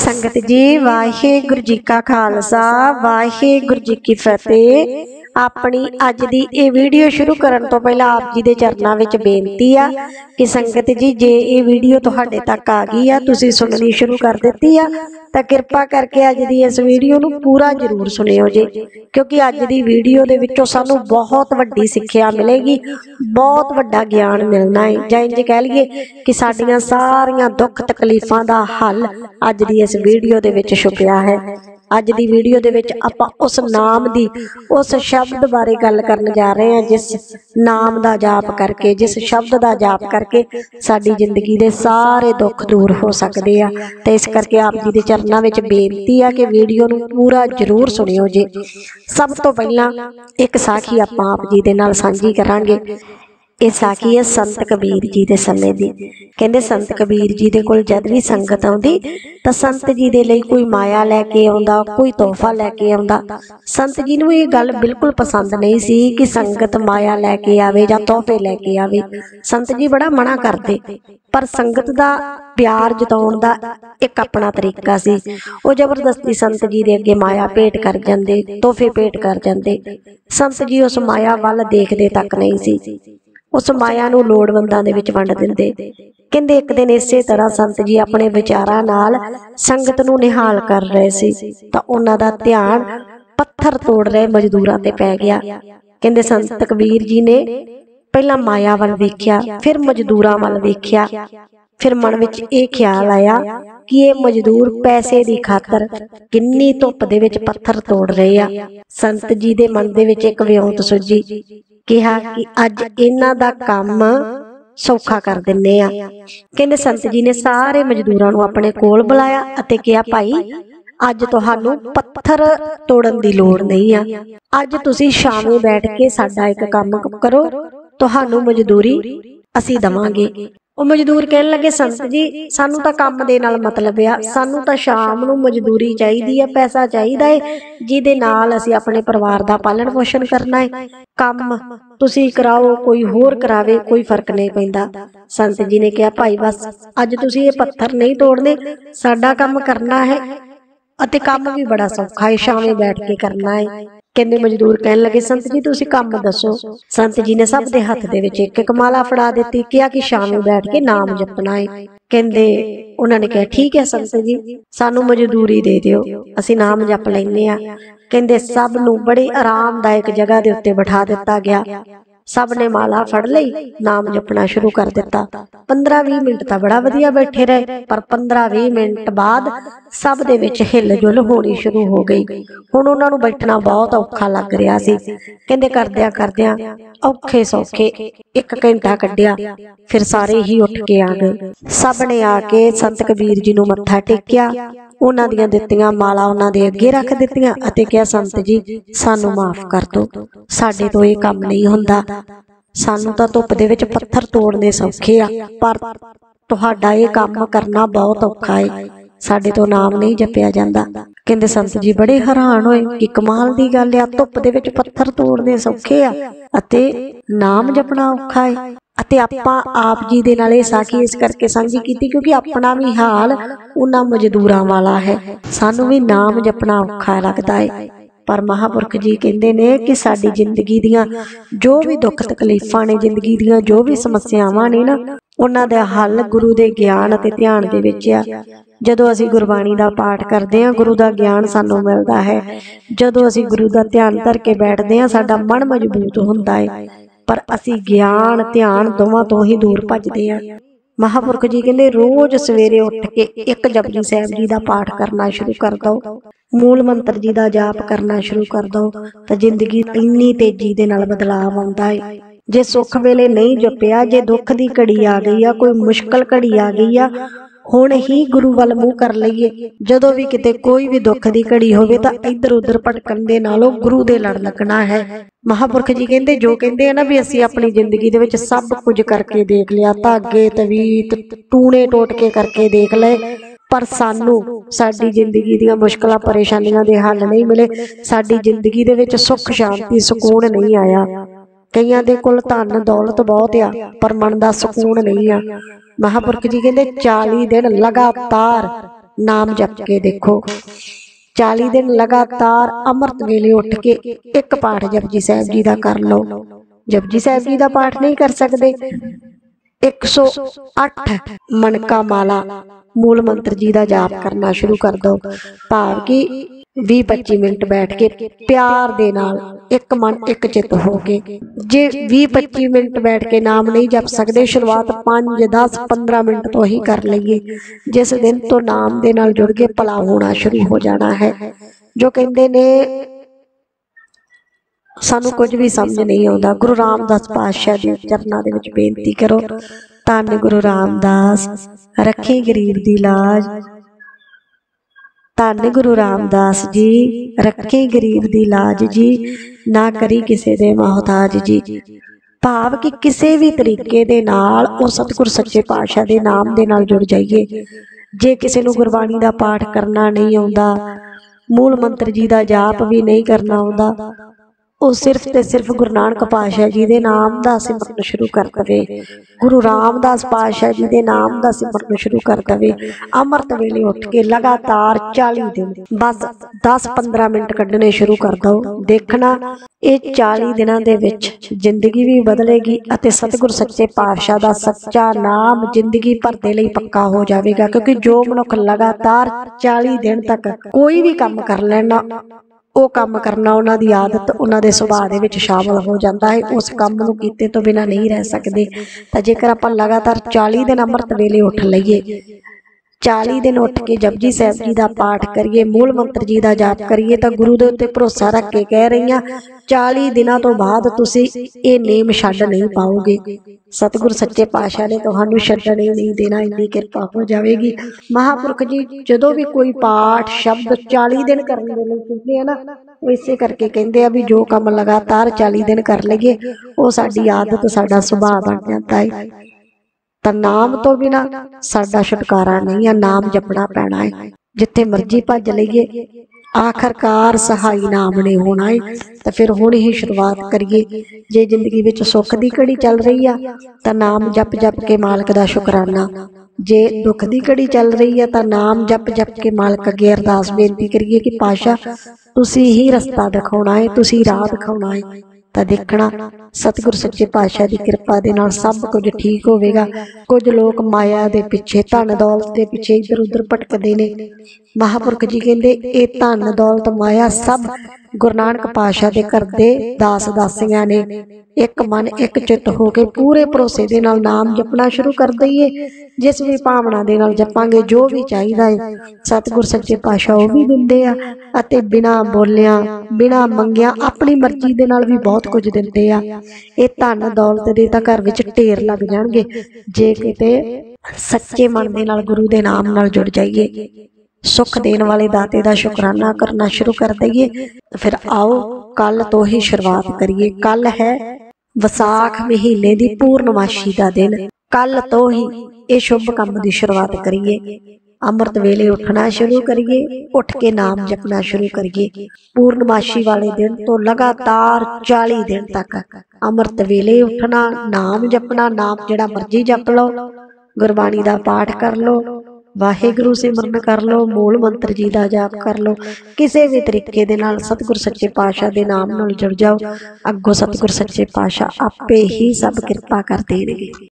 संगत जी वाहिगुरु जी का खालसा वाहिगुरु जी की फतेह। अपनी अज दी ये वीडियो शुरू करन तो पहला आप जी दे चरनां विच बेनती आ कि संगत जी जे ये वीडियो तुहाडे तक आ गई आ तुसीं सुननी शुरू कर दित्ती आ तां किरपा करके अज दी इस वीडियो नूं पूरा जरूर सुणिओ जे, क्योंकि अज दी वीडियो दे विचों सानूं बहुत वड्डी सिक्ख्या मिलेगी, बहुत वड्डा ज्ञान मिलना है। जां इंज कह लईए कि साडीआं सारियां दुख तकलीफां दा हल अज दी इस वीडियो दे विच छुपिया है। अज दी वीडियो दे विच आपां उस नाम दी उस शब्द बारे गल करन जा रहे हैं जिस नाम दा जाप करके, जिस शब्द दा जाप करके साडी जिंदगी दे सारे दुख दूर हो सकदे आ। ते इस करके आप जी दे चरनां विच बेनती आ कि वीडियो नूं पूरा जरूर सुणिओ जे। सब तो पहलां एक साखी आपां आप जी दे नाल सांझी करांगे। ये साखी है संत कबीर जी के समय दी। कहंदे संत कबीर जी दे कोल जद भी संगत आउंदी तां संत जी दे लई कोई माया लैके आउंदा, कोई तोहफा लैके आउंदा। संत जी नूं ये गल बिल्कुल पसंद नहीं सी कि संगत माया लैके आवे जां तोहफे लैके आवे। संत जी बड़ा मना करदे, पर संगत दा प्यार जताउण दा एक अपना तरीका सी। वो जबरदस्ती संत जी दे अगे माया भेंट कर जांदे, तोहफे भेंट कर जांदे। संत जी उस माया वल देखदे तक नहीं सी, उस माया नूं लोड़वंदां दे विच वंड दिंदे। कहंदे एक दिन इसे तरह संत जी अपने विचारां नाल संगत नूं निहाल कर रहे सी तां उन्हां दा ध्यान पत्थर तोड़ रहे मजदूरां ते पै गया। कहंदे संत कबीर जी ने पहला माया वल वेख्या, फिर मजदूरां वल वेख्या, फिर मन विच ये ख्याल आया कि ये मजदूर पैसे दी खातर किन्नी धुप दे विच पत्थर तोड़ रहे आ। संत जी दे मन दे विच एक विਉਂਤ सुझी, कहा कि अज इन्हां दा काम सौखा कर दिन्ने आ। कहंदे संत जी ने सारे मजदूरां नूं अपने कोल बुलाया अते कहा भाई अज तुहानूं पत्थर तोड़न दी लोड़ नहीं आ, अज तुसीं छावें बैठ के साडा एक काम करो, तुहानूं मजदूरी असीं दवांगे। ਉਹ मजदूर कहन लगे संत जी सानू तां काम दे नाल मतलब आ, सानू तां शाम नूं मजदूरी चाहीदी है, पैसा चाहीदा है जिहदे नाल असीं अपने परिवार दा पालन पोषण करना है। काम तुसीं कराओ कोई होर करावे कोई फर्क नहीं पैंदा। संत जी ने कहा भाई बस अज तुसीं ये पत्थर नहीं तोड़ने, साडा काम करना है अते काम भी बड़ा सौखा है, छावें बैठ के करना है। कहंदे मजदूर कहन लगे संत जी तुसीं काम दसो। संत जी ने सब दे हत्थ दे विच एक एक माला फड़ा दित्ती, कहा कि छावें बैठ के नाम जपना है। कहंदे उन्हां ने कहा ठीक है संत जी सानू मजदूरी दे दिओ, असीं नाम जप लैने आ। कहंदे सब नूं बड़ी आरामदायक जगह दे उत्ते बिठा दित्ता गया। सब ने माला फड़ लई, नाम जपना शुरू कर दिता। 15-20 मिनट तां बड़ा वधिया बैठे रहे, पर 15-20 मिनट बाद सब दे विच हिल जुल होनी शुरू हो गई। हुण उन्हां नूं बैठना बहुत औखा लग रहा सी। कहंदे करदिआं करदिआं औखे सौखे 1 घंटा कढिया, फिर सारे ही उठ के आ गए। सब ने आके संत कबीर जी नूं मत्था टेकिया, उन्हां दियां दित्तियां माला उन्हां दे अगे रख दित्तियां अते कहा संत जी सानू माफ कर दो, साडे तो ये काम नहीं हुंदा, सानू तां धुप दे विच पत्थर तोड़ने सौखे आ, पर तुहाडा ये काम करना बहुत औखा है, साडे तो नाम नहीं जपिया जांदा। कहंदे संत जी बड़े हैरान होए कि कमाल दी गल आ, धुप दे विच पत्थर तोड़ने सौखे आ अते नाम जपना औखा है। अते आपां आप जी दे नाल इह साखी इस करके सांझी कीती क्योंकि अपना भी हाल उन्हां मजदूरां वाला है, सानू भी नाम जपना औखा लगदा है। पर महापुरख जी कहंदे ने कि साडी जिंदगी दियां जो भी दुख तकलीफां ने, जिंदगी दियां जो भी समस्यावां ने ना, उन्हां दा हल गुरु दे ज्ञान अते ध्यान दे विच आ। जदों असीं गुरबाणी दा पाठ करदे हां गुरु दा ज्ञान सानू मिलदा है, जदों असीं गुरु दा ध्यान धर के बैठदे हां साडा मन मजबूत हुंदा है, पर असीं ज्ञान ध्यान दोवां तो ही दूर भजदे हां। महापुरख जी कहंदे रोज सवेरे उठ के एक जपजी साहिब जी दा पाठ करना शुरू कर दो, मूल मंत्र जी दा जाप करना शुरू कर दो, तो जिंदगी इन्नी तेजी दे नाल बदलाव आउंदा है। जे सुख वेले नहीं जपिया, जे दुख दी घड़ी आ गई आ, कोई मुश्किल घड़ी आ गई आ, हुण ही गुरु वल मूँह कर लईए। जदों भी किते कोई भी दुख दी घड़ी होवे तां इधर उधर भटकण दे नालों गुरु दे लड़ लगना है। महापुरख जी कहंदे जो कहंदे हैं ना भी असीं अपनी जिंदगी दे विच सब कुछ करके देख लिया, धागे तवीत टूणे टोटके करके देख लए, पर सानू साडी जिंदगी दीयां मुश्किलां परेशानियां दे हल नहीं मिले, साडी जिंदगी दे विच सुख शांति सुकून नहीं आया। कईयां दे कोल धन दौलत बहुत आ पर मन दा सुकून नहीं आ। महापुरख जी कहंदे 40 दिन लगातार नाम जप के देखो। 40 दिन लगातार अमृत वेले उठ के एक पाठ जपजी साहिब जी का कर लो। जपजी साहिब जी का पाठ नहीं कर सकते, 108 मनका माला मूल मंत्र जी का जाप करना शुरू कर दो। भाव कि 20-25 मिनट बैठ के प्यार दे नाल एक मन एक चित हो के, जे 20-25 मिनट बैठ के नाम नहीं जप सकते, शुरुआत 5, 10, 15 मिनट तो ही कर लीए। जिस दिन तो नाम दे नाल जुड़ के भला होना शुरू हो जाना है। जो कहते ने सानू कुछ भी समझ नहीं आता, गुरु रामदास पातशाह दे चरनां दे विच बेनती करो। धन गुरु रामदास रखे गरीब दी लाज, धन गुरु रामदास जी रखे गरीब दी लाज जी, ना करी किसे दे मोहताज जी। भाव कि किसी भी तरीके दे नाल उस सतगुर सच्चे पातशाह दे नाम दे नाल जुड़ जाइए। जे किसी नूं गुरबाणी दा पाठ करना नहीं आउंदा, मूल मंत्र जी दा जाप भी नहीं करना आउंदा, ਉਹ सिर्फ ते सिर्फ गुरु नानक पातशाह जी के नाम का सिमरन शुरू कर दे, गुरु रामदास पातशाह जी के नाम का सिमरन शुरू कर दे। अमृत वेले उठ के लगातार 40 दिन बस 10-15 मिनट कढ़ने शुरू कर दो। देखना ये 40 दिनों के विच जिंदगी भी बदलेगी अते सतगुर सच्चे पातशाह का सच्चा नाम जिंदगी भर दे लई पक्का हो जाएगा। क्योंकि जो मनुख लगातार 40 दिन तक कोई भी काम कर लेना, वो काम करना उन्हां दी आदत उन्हां दे सुभाਅ दे विच शामिल हो जाता है। उस काम नूं कीते तो बिना नहीं रह सकते। तो जेकर आपां लगातार 40 दिन अमृत वेले उठ लईए, 40 दिन उठ के जपजी साहिब जी का पाठ करिए, मूल मंत्र जी का जाप करिए, तो गुरु दे उत्ते भरोसा रख के कह रही हाँ 40 दिनों तो बाद तुसी ये नेम छड्ड नहीं पाओगे। सतगुर सच्चे पातशाह ने तुहानू छड्डण ही नहीं देना, इन्नी कृपा हो जाएगी। महापुरख जी जदों भी कोई पाठ शब्द 40 दिन करने के लिए कहते हैं ना, इसे करके कहते हैं भी जो काम लगातार 40 दिन कर लईए वो साडी आदत साडा सुभाअ बन जाता है। तो नाम तो बिना साडा छुटकारा नहीं है, नाम जपना पैना है। जिथे मर्जी भज लईए आखिरकार सहाई नाम ने होना है। तो फिर हुण ही शुरुआत करिए। जे जिंदगी विच सुख की घड़ी चल रही है तो नाम जप जप के मालक का शुकराना, जे दुख की घड़ी चल रही है तो नाम जप जप के मालक अगे अरदास बेनती करिए कि पातशाह तुसी ही रस्ता दिखाउणा है, तुसी राह दिखाउणा है। तो देखना सतगुर सच्चे पातशाह की कृपा दे नाल सब कुछ ठीक होवेगा। कुछ लोग माया दे पिछे धन दौलत के पिछे इधर उधर भटकते ने। महापुरख जी कहते ये धन दौलत माया सब गुरु नानक पातशाह दे घर दे दास दासियां ने। एक मन एक चित होके पूरे भरोसे दे नाल नाम जपना शुरू कर दईए। जिस भी भावना दे नाल जपांगे जो भी चाहिदा है सतगुर सच्चे पातशाह वो भी दिंदे आ, अते बिना बोलिया बिना मंगिया अपनी मर्जी दे नाल भी बहुत कुछ दिंदे आ। ये धन दौलत दे तां घर विच ढेर लग जाणगे जे किते सच्चे मन दे नाल गुरु दे नाम नाल जुड़ जाइए। सुख देने वाले दाते का शुकराना करना शुरू कर दईए। फिर आओ कल तो ही शुरुआत करिए। कल है वसाख महीने की पूर्णमाशी का दिन, कल तो ही ये शुभ काम की शुरुआत करिए। अमृत वेले उठना शुरू करिए, उठ के नाम जपना शुरू करिए। पूर्णमाशी वाले दिन तो लगातार 40 दिन तक अमृत वेले उठना, नाम जपना, नाम जिहड़ा मर्जी जप लो, गुरबाणी का पाठ कर लो, वाहिगुरू सिमरन कर लो, मूल मंत्र जी का जाप कर लो। किसी भी तरीके दे नाल सतगुर सच्चे पातशाह दे नाम नाल जुड़ जाओ। अगों सतगुर सच्चे पातशाह आपे ही सब कृपा कर देणगे।